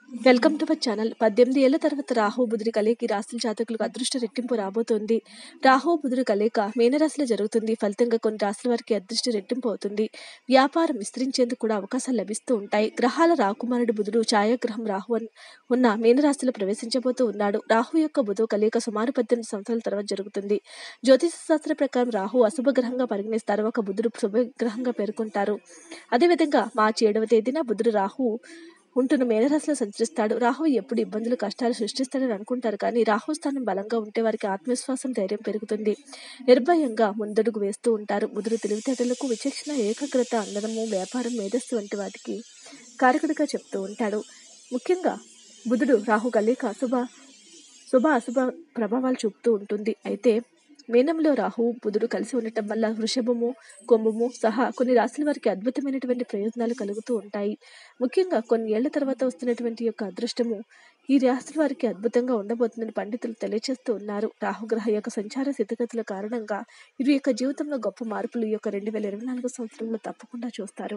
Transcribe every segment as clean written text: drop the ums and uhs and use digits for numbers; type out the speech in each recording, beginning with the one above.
Welcome to our channel. 18 ఏళ్ల తర్వాత రాహు బుధుడి కలయిక రాశుల జాతకులకు అదృష్ట రెట్టింపు రాబోతోంది. రాహు బుధుడి కలయిక మీనరాశిలో జరుగుతుంది. ఫలితంగా కొన్ని రాశుల వారికి అదృష్ట రెట్టింపు అవుతుంది. వ్యాపారం విస్తరించేందుకు కూడా అవకాశాలు లభిస్తూ ఉంటాయి. గ్రహాల రాకుమారుడు బుధుడు ఛాయాగ్రహం రాహు ఉన్న మీనరాశిలో ప్రవేశించబోతూ ఉన్నాడు. రాహు యొక్క బుధు కలయిక సుమారు 18 సంవత్సరాల తర్వాత జరుగుతుంది. జ్యోతిష శాస్త్ర ప్రకారం రాహు అశుభ గ్రహంగా పరిగణిస్తారు. ఒక బుధుడు శుభగ్రహంగా పేర్కొంటారు. అదేవిధంగా మార్చి 7వ తేదీన బుధుడు రాహు ఉంటున్న మేనరాశిలో సంచరిస్తాడు. రాహు ఎప్పుడు ఇబ్బందులు కష్టాలు సృష్టిస్తాడని అనుకుంటారు, కానీ రాహు స్థానం బలంగా ఉంటే వారికి ఆత్మవిశ్వాసం ధైర్యం పెరుగుతుంది. నిర్భయంగా ముందడుగు వేస్తూ ఉంటారు. బుధుడు తెలివితేటలకు విచక్షణ ఏకాగ్రత అందనము వ్యాపారం మేధస్సు వంటి వాటికి కారకుడిగా చెప్తూ ఉంటాడు. ముఖ్యంగా బుధుడు రాహు కలయిక శుభ అశుభ ప్రభావాలు చూపుతూ ఉంటుంది. అయితే మీనంలో రాహు బుధుడు కలిసి ఉండటం వల్ల వృషభము కుంభము సహా కొన్ని రాశుల వారికి అద్భుతమైనటువంటి ప్రయోజనాలు కలుగుతూ ఉంటాయి. ముఖ్యంగా కొన్ని ఏళ్ల తర్వాత వస్తున్నటువంటి యొక్క అదృష్టము ఈ రాశుల వారికి అద్భుతంగా ఉండబోతుందని పండితులు తెలియజేస్తూ ఉన్నారు. రాహుగ్రహ యొక్క సంచార స్థితిగతుల కారణంగా వీరి యొక్క జీవితంలో గొప్ప మార్పులు ఈ యొక్క 2024 సంవత్సరంలో తప్పకుండా చూస్తారు.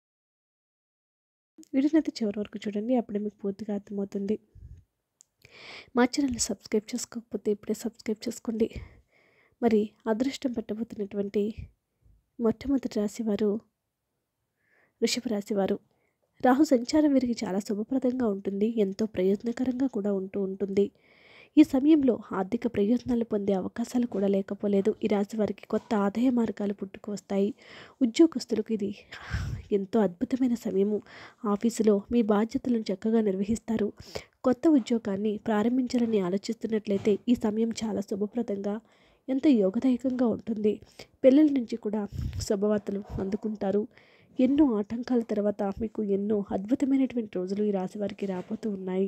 వీడినైతే చివరి వరకు చూడండి, అప్పుడే మీకు పూర్తిగా అర్థమవుతుంది. మా ఛానల్ని సబ్స్క్రైబ్ చేసుకోకపోతే ఇప్పుడే సబ్స్క్రైబ్ చేసుకోండి. మరి అదృష్టం పట్టబోతున్నటువంటి మొట్టమొదటి రాశివారు వృషభ రాశివారు. రాహు సంచారం వీరికి చాలా శుభప్రదంగా ఉంటుంది. ఎంతో ప్రయోజనకరంగా కూడా ఉంటుంది. ఈ సమయంలో ఆర్థిక ప్రయోజనాలు పొందే అవకాశాలు కూడా లేకపోలేదు. ఈ రాశి వారికి కొత్త ఆదాయ మార్గాలు పుట్టుకు వస్తాయి. ఉద్యోగస్తులకు ఇది ఎంతో అద్భుతమైన సమయము. ఆఫీసులో మీ బాధ్యతలను చక్కగా నిర్వహిస్తారు. కొత్త ఉద్యోగాన్ని ప్రారంభించాలని ఆలోచిస్తున్నట్లయితే ఈ సమయం చాలా శుభప్రదంగా ఎంతో యోగదాయకంగా ఉంటుంది. పిల్లల నుంచి కూడా శుభవార్తలు అందుకుంటారు. ఎన్నో ఆటంకాల తర్వాత మీకు ఎన్నో అద్భుతమైనటువంటి రోజులు ఈ రాశి వారికి రాబోతూ ఉన్నాయి.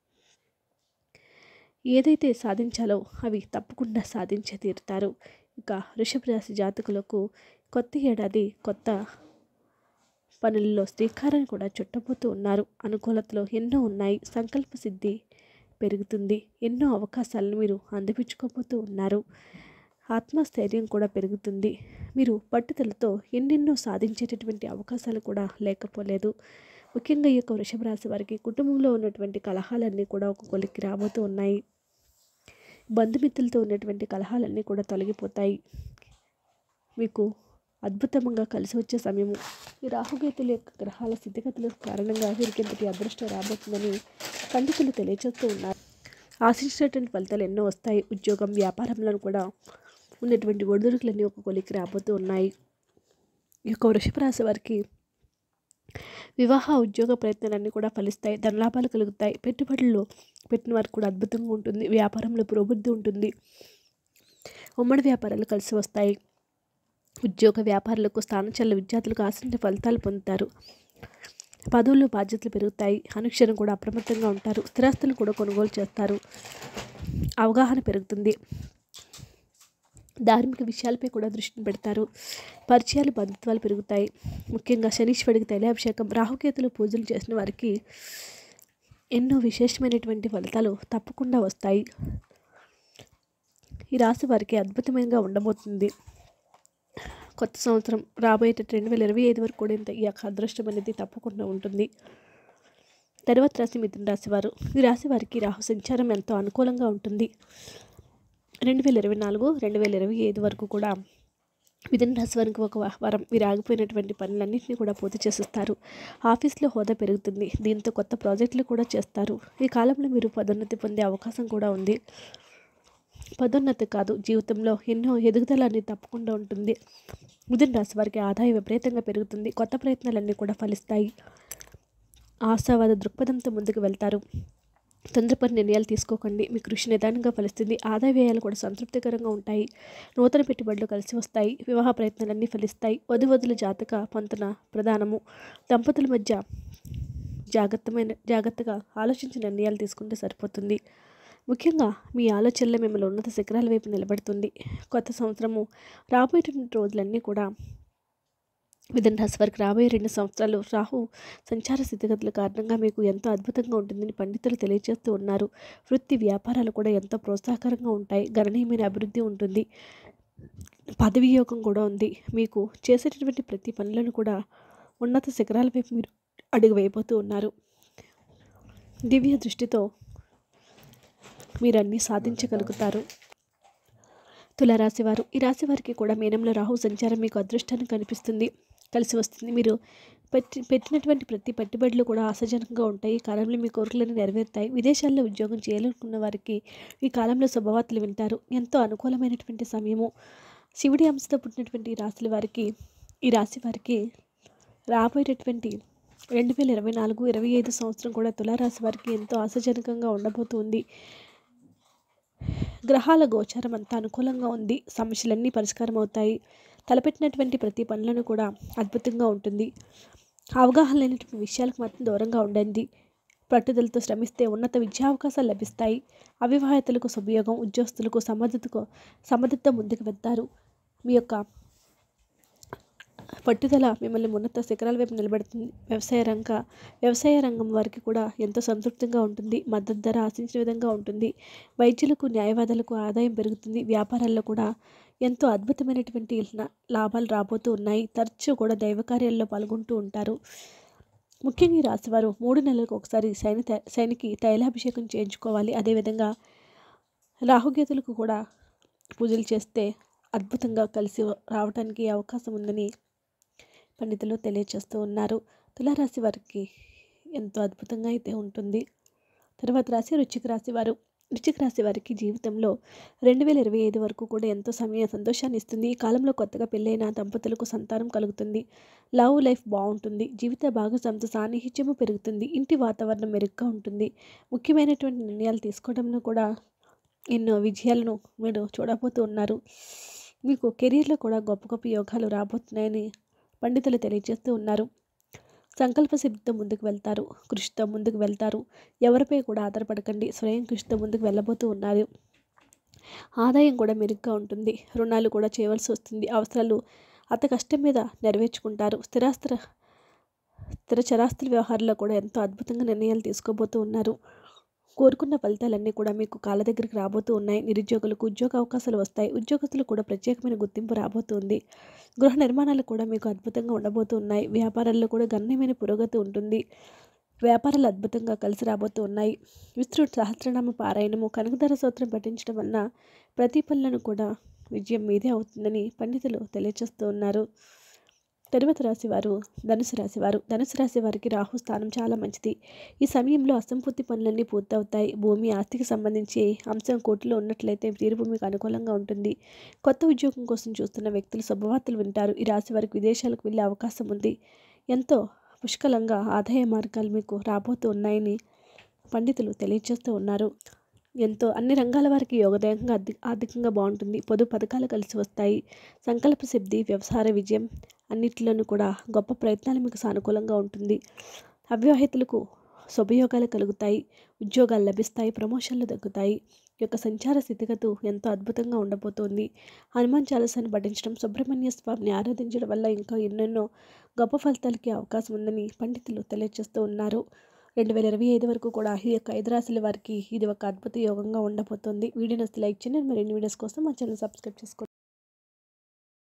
ఏదైతే సాధించాలో అవి తప్పకుండా సాధించే తీరుతారు. ఇక వృషభ రాశి జాతకులకు కొత్త ఏడాది కొత్త పనులలో శ్రీకారాన్ని కూడా చుట్టబోతూ ఉన్నారు. అనుకూలతలు ఎన్నో ఉన్నాయి. సంకల్ప సిద్ధి పెరుగుతుంది. ఎన్నో అవకాశాలను మీరు అందిపుచ్చుకోబోతూ ఉన్నారు. ఆత్మస్థైర్యం కూడా పెరుగుతుంది. మీరు పట్టుదలతో ఎన్నెన్నో సాధించేటటువంటి అవకాశాలు కూడా లేకపోలేదు. ముఖ్యంగా ఈ యొక్క వృషభ రాశి వారికి కుటుంబంలో ఉన్నటువంటి కలహాలన్నీ కూడా ఒక కొలిక్కి రాబోతూ ఉన్నాయి. బంధుమిత్రులతో ఉన్నటువంటి కలహాలన్నీ కూడా తొలగిపోతాయి. మీకు అద్భుతంగా కలిసి వచ్చే సమయము. ఈ రాహుకేతుల యొక్క గ్రహాల స్థితిగతుల కారణంగా వీరికి ఎంతటి అదృష్టం రాబోతుందని పండితులు తెలియజేస్తూ ఉన్నారు. ఆశించినటువంటి ఫలితాలు ఎన్నో వస్తాయి. ఉద్యోగం వ్యాపారంలో కూడా ఉన్నటువంటి ఒడిదుడుకులన్నీ ఒక కొలిక్కి రాబోతూ ఉన్నాయి. ఈ యొక్క వృషభ రాశి వారికి వివాహ ఉద్యోగ ప్రయత్నాలన్నీ కూడా ఫలిస్తాయి. ధనలాభాలు కలుగుతాయి. పెట్టుబడుల్లో పెట్టిన వారికి కూడా అద్భుతంగా ఉంటుంది. వ్యాపారంలో పురోభివృద్ధి ఉంటుంది. ఉమ్మడి వ్యాపారాలు కలిసి వస్తాయి. ఉద్యోగ వ్యాపారులకు స్థానచలన విద్యార్థులకు ఆశించిన ఫలితాలు పొందుతారు. పదవులు బాధ్యతలు పెరుగుతాయి. అనుక్షణం కూడా అప్రమత్తంగా ఉంటారు. స్థిరాస్తులు కూడా కొనుగోలు చేస్తారు. అవగాహన పెరుగుతుంది. ధార్మిక విషయాలపై కూడా దృష్టిని పెడతారు. పరిచయాలు బంధుత్వాలు పెరుగుతాయి. ముఖ్యంగా శనీశ్వరుడికి తైలాభిషేకం రాహుకేతులు పూజలు చేసిన వారికి ఎన్నో విశేషమైనటువంటి ఫలితాలు తప్పకుండా వస్తాయి. ఈ రాశి వారికి అద్భుతమైనగా ఉండబోతుంది. కొత్త సంవత్సరం రాబోయేట 2025 వరకు కూడా ఇంత ఈ యొక్క అదృష్టం అనేది తప్పకుండా ఉంటుంది. తర్వాత రాశి మిథున రాశి వారు. ఈ రాశి వారికి రాహు సంచారం ఎంతో అనుకూలంగా ఉంటుంది. 2024, 2025 వరకు కూడా మిథున రాశి వారికి ఒక వారం వీరు ఆగిపోయినటువంటి పనులన్నింటినీ కూడా పూర్తి చేసేస్తారు. ఆఫీస్లో హోదా పెరుగుతుంది. దీంతో కొత్త ప్రాజెక్టులు కూడా చేస్తారు. ఈ కాలంలో మీరు పదోన్నతి పొందే అవకాశం కూడా ఉంది. పదోన్నతి కాదు, జీవితంలో ఎన్నో ఎదుగుదల అనేది తప్పకుండా ఉంటుంది. మిథున రాశి వారికి ఆదాయం విపరీతంగా పెరుగుతుంది. కొత్త ప్రయత్నాలన్నీ కూడా ఫలిస్తాయి. ఆశావాద దృక్పథంతో ముందుకు వెళ్తారు. తొందరపడి నిర్ణయాలు తీసుకోకండి. మీ కృషి నిదానంగా ఫలిస్తుంది. ఆదాయ వ్యయాలు కూడా సంతృప్తికరంగా ఉంటాయి. నూతన పెట్టుబడులు కలిసి వస్తాయి. వివాహ ప్రయత్నాలన్నీ ఫలిస్తాయి. వధువధుల జాతక పొంతన ప్రధానము. దంపతుల మధ్య జాగ్రత్తగా ఆలోచించి నిర్ణయాలు తీసుకుంటే సరిపోతుంది. ముఖ్యంగా మీ ఆలోచనలే మిమ్మల్ని ఉన్నత శిఖరాల వైపు నిలబడుతుంది. కొత్త సంవత్సరము రాబోయేటువంటి రోజులన్నీ కూడా మిథున రాశి వారికి రాబోయే 2 సంవత్సరాలు రాహు సంచార స్థితిగతుల కారణంగా మీకు ఎంతో అద్భుతంగా ఉంటుందని పండితులు తెలియజేస్తూ ఉన్నారు. వృత్తి వ్యాపారాలు కూడా ఎంతో ప్రోత్సాహకరంగా ఉంటాయి. గణనీయమైన అభివృద్ధి ఉంటుంది. పదవి యోగం కూడా ఉంది. మీకు చేసేటటువంటి ప్రతి పనులను కూడా ఉన్నత శిఖరాల వైపు మీరు అడుగు వేయబోతూ ఉన్నారు. దివ్య దృష్టితో మీరన్నీ సాధించగలుగుతారు. తులారాశివారు, ఈ రాశి వారికి కూడా మీనంలో రాహు సంచారం మీకు అదృష్టాన్ని కలిసి వస్తుంది. మీరు పెట్టినటువంటి ప్రతి పెట్టుబడులు కూడా ఆశాజనకంగా ఉంటాయి. ఈ కాలంలో మీ కోరికలను నెరవేరుతాయి. విదేశాల్లో ఉద్యోగం చేయాలనుకున్న వారికి ఈ కాలంలో శుభవార్తలు వింటారు. ఎంతో అనుకూలమైనటువంటి సమయము. శివుడి అంశతో పుట్టినటువంటి ఈ రాశి వారికి రాబోయేటటువంటి 2024-25 సంవత్సరం కూడా తులారాశి వారికి ఎంతో ఆశాజనకంగా ఉండబోతుంది. గ్రహాల గోచారం అంతా అనుకూలంగా ఉంది. సమస్యలన్నీ పరిష్కారం అవుతాయి. తలపెట్టినటువంటి ప్రతి పనులను కూడా అద్భుతంగా ఉంటుంది. అవగాహన లేనటువంటి విషయాలకు మాత్రం దూరంగా ఉండండి. పట్టుదలతో శ్రమిస్తే ఉన్నత విద్యా అవకాశాలు లభిస్తాయి. అవివాహితులకు శుభయోగం, ఉద్యోగస్తులకు సమర్థత ముందుకు వెళ్తారు. మీ యొక్క పట్టుదల మిమ్మల్ని ఉన్నత శిఖరాల వైపు నిలబెడుతుంది. వ్యవసాయ రంగం వారికి కూడా ఎంతో సంతృప్తిగా ఉంటుంది. మద్దతు ధర ఆశించిన విధంగా ఉంటుంది. వైద్యులకు, న్యాయవాదులకు ఆదాయం పెరుగుతుంది. వ్యాపారాల్లో కూడా ఎంతో అద్భుతమైనటువంటి లాభాలు రాబోతూ ఉన్నాయి. తరచూ కూడా దైవ కార్యాల్లో పాల్గొంటూ ఉంటారు. ముఖ్యంగా ఈ రాశివారు 3 నెలలకు ఒకసారి శనికి తైలాభిషేకం చేయించుకోవాలి. అదేవిధంగా రాహుకేతులకు కూడా పూజలు చేస్తే అద్భుతంగా కలిసి రావడానికి అవకాశం ఉందని పండితులు తెలియచేస్తూ ఉన్నారు. తులారాశి వారికి ఎంతో అద్భుతంగా అయితే ఉంటుంది. తర్వాత రాశి వృశ్చిక రాశి వారు. వృశ్చిక రాశి వారికి జీవితంలో 2025 వరకు కూడా ఎంతో సంతోషాన్ని ఇస్తుంది. ఈ కాలంలో కొత్తగా పెళ్ళైన దంపతులకు సంతానం కలుగుతుంది. లవ్ లైఫ్ బాగుంటుంది. జీవిత భాగస్వామితో సాన్నిహిత్యము పెరుగుతుంది. ఇంటి వాతావరణం మెరుగ్గా ఉంటుంది. ముఖ్యమైనటువంటి నిర్ణయాలు తీసుకోవడంలో కూడా ఎన్నో విజయాలను మీరు చూడబోతూ ఉన్నారు. మీకు కెరీర్లో కూడా గొప్ప గొప్ప యోగాలు రాబోతున్నాయని పండితులు తెలియజేస్తూ ఉన్నారు. సంకల్ప సిద్ధితో ముందుకు వెళ్తారు. కృషితో ముందుకు వెళ్తారు. ఎవరిపై కూడా ఆధారపడకండి. స్వయం కృషితో ముందుకు వెళ్ళబోతూ ఉన్నారు. ఆదాయం కూడా మెరుగ్గా ఉంటుంది. రుణాలు కూడా చేయవలసి వస్తుంది. అవసరాలు అత కష్టం మీద నెరవేర్చుకుంటారు. స్థిర చరాస్తుల వ్యవహారంలో కూడా ఎంతో అద్భుతంగా నిర్ణయాలు తీసుకోబోతూ ఉన్నారు. కోరుకున్న ఫలితాలన్నీ కూడా మీకు కాళ్ళ దగ్గరికి రాబోతూ ఉన్నాయి. నిరుద్యోగులకు ఉద్యోగ అవకాశాలు వస్తాయి. ఉద్యోగస్తులకు కూడా ప్రత్యేకమైన గుర్తింపు రాబోతుంది. గృహ నిర్మాణాలు కూడా మీకు అద్భుతంగా ఉండబోతూ ఉన్నాయి. వ్యాపారాల్లో కూడా గణనీయమైన పురోగతి ఉంటుంది. వ్యాపారాలు అద్భుతంగా కలిసి రాబోతూ ఉన్నాయి. విస్తృత సహస్రనామ పారాయణము, కనకధార స్తోత్రం పఠించడం వలన ప్రతి పనులను కూడా విజయం మీదే అవుతుందని పండితులు తెలియజేస్తూ ఉన్నారు. తరువాత రాశివారు ధనుసు రాశివారు. ధనుసు రాశి వారికి రాహు స్థానం చాలా మంచిది. ఈ సమయంలో అసంపూర్తి పనులన్నీ పూర్తవుతాయి. భూమి, ఆస్తికి సంబంధించి అంశం కోర్టులో ఉన్నట్లయితే తీర్పు మీకు అనుకూలంగా ఉంటుంది. కొత్త ఉద్యోగం కోసం చూస్తున్న వ్యక్తులు శుభవార్తలు వింటారు. ఈ రాశి వారికి విదేశాలకు వెళ్ళే అవకాశం ఉంది. ఎంతో పుష్కలంగా ఆదాయ మార్గాలు మీకు రాబోతూ ఉన్నాయని పండితులు తెలియజేస్తూ ఉన్నారు. ఎంతో అన్ని రంగాల వారికి యోగదాయకంగా ఆర్థికంగా బాగుంటుంది. పొదు పథకాలు కలిసి వస్తాయి. సంకల్ప సిద్ధి, వ్యవసాయ విజయం అన్నిటిలోనూ కూడా గొప్ప ప్రయత్నాలు మీకు సానుకూలంగా ఉంటుంది. అవివాహితులకు శుభయోగాలు కలుగుతాయి. ఉద్యోగాలు లభిస్తాయి. ప్రమోషన్లు దక్కుతాయి. ఈ యొక్క సంచార స్థితిగతులు ఎంతో అద్భుతంగా ఉండబోతోంది. హనుమాన్ చాలీసాను పఠించడం, సుబ్రహ్మణ్య స్వామిని ఆరాధించడం వల్ల ఇంకా ఎన్నెన్నో గొప్ప ఫలితాలకి అవకాశం ఉందని పండితులు తెలియజేస్తూ ఉన్నారు. 2025 వరకు కూడా ఈ యొక్క 5 రాశుల వారికి ఇది ఒక అద్భుత యోగంగా ఉండబోతోంది. వీడియో నచ్చితే లైక్ చేయండి. మరిన్ని వీడియోస్ కోసం మా ఛానల్ సబ్స్క్రైబ్ చేసుకోండి.